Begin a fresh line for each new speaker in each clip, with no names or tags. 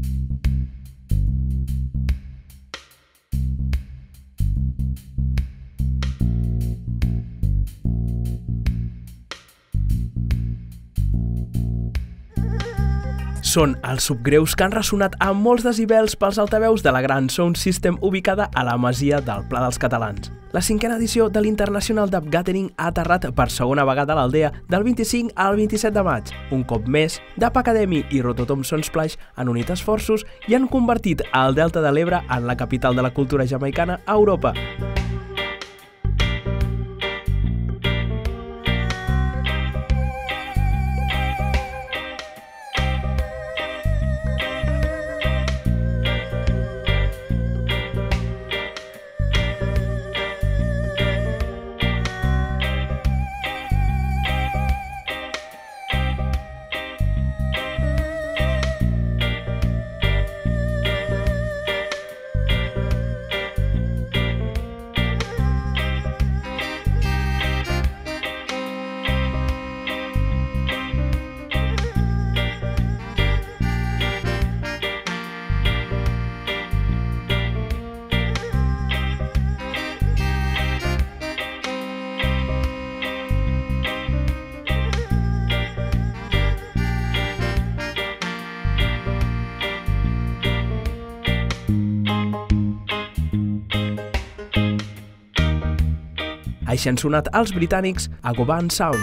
Són els subgreus que han ressonat a molts decibels pels altaveus de la gran Sound System ubicada a la masia del Pla dels Catalans. La 5a edició de l'International Dub Gathering ha aterrat per segona vegada a l'Aldea del 25 al 27 de maig. Un cop més, Dub Academy i Rototom Sunsplash han unit esforços i han convertit el Delta de l'Ebre en la capital de la cultura jamaicana a Europa. Així han sonat els britànics a Govan Sound.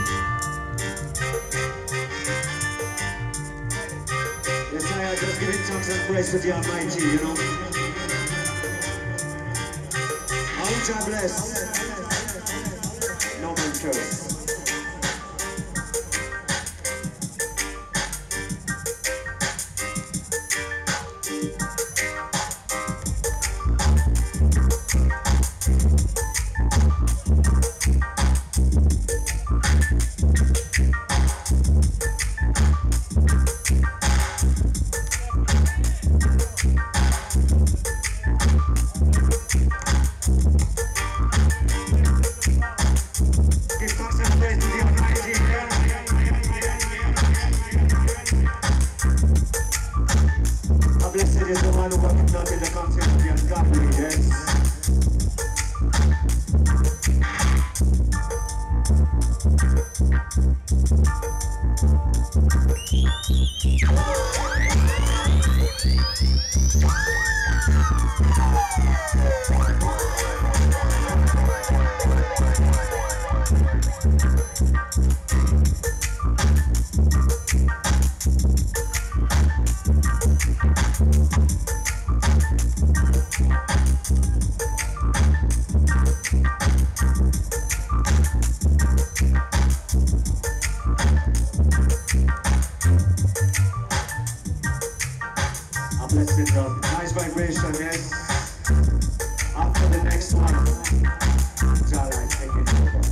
Nice vibration, yes. After the next one, Jala taking over.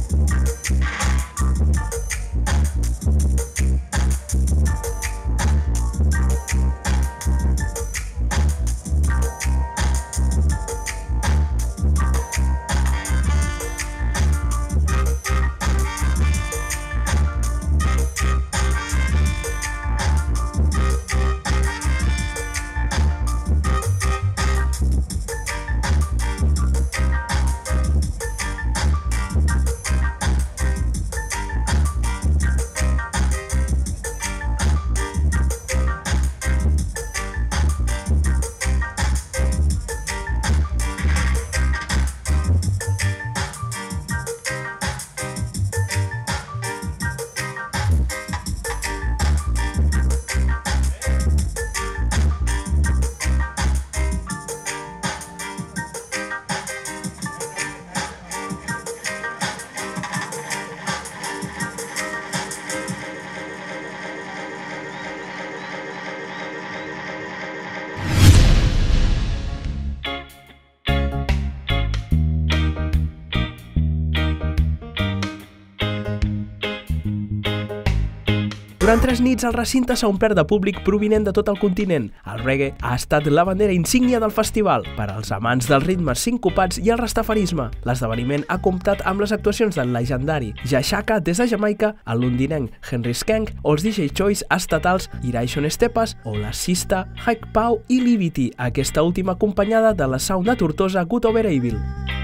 Durant 3 nits el recinte s'ha omplert de públic provinent de tot el continent. El reggae ha estat la bandera insígnia del festival per als amants dels ritmes sincopats i el rastafarisme. L'esdeveniment ha comptat amb les actuacions del legendari Jashaka des de Jamaica, el londinenc Henry Skank o els DJ Choice estatals Iraishon Estepas o la Sista, Hike Pau i Livity, aquesta última acompanyada de la sound de Tortosa Good Over Evil.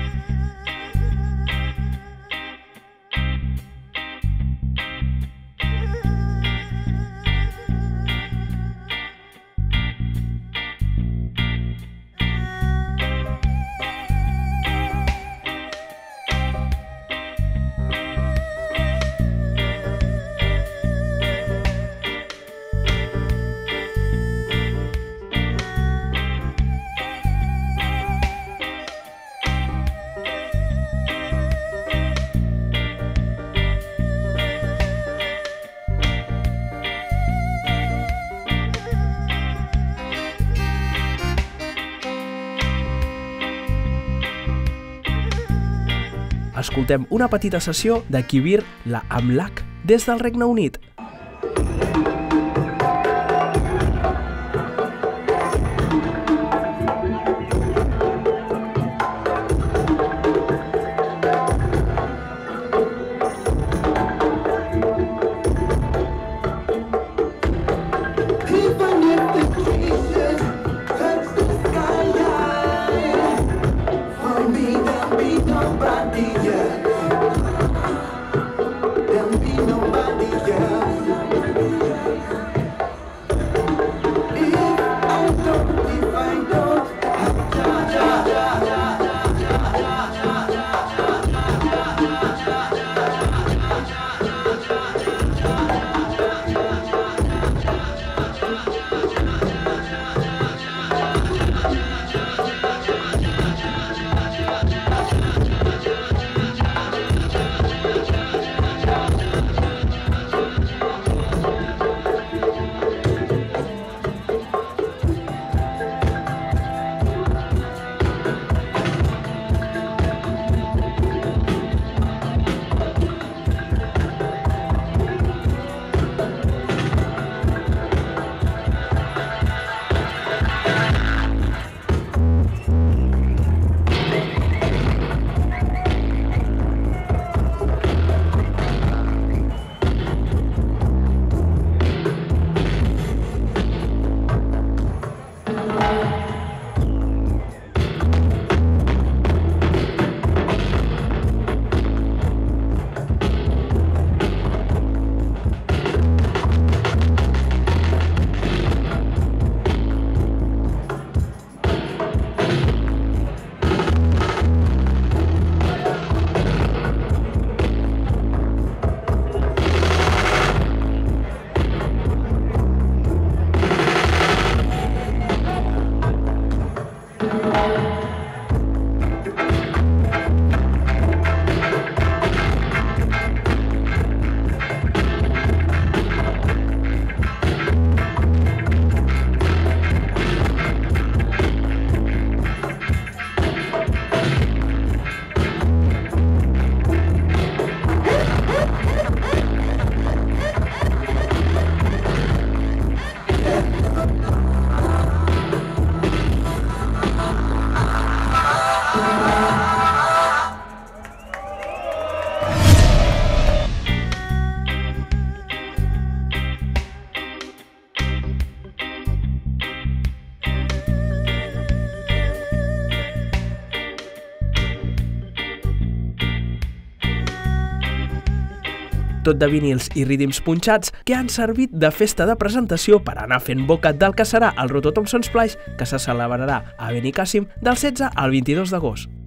Escoltem una petita sessió de Kibir La Amlak des del Regne Unit. tot de vinils i rídims punxats que han servit de festa de presentació per anar fent boca del que serà el Rototom Sunsplash, que se celebrarà a Benicàssim del 16 al 22 d'agost.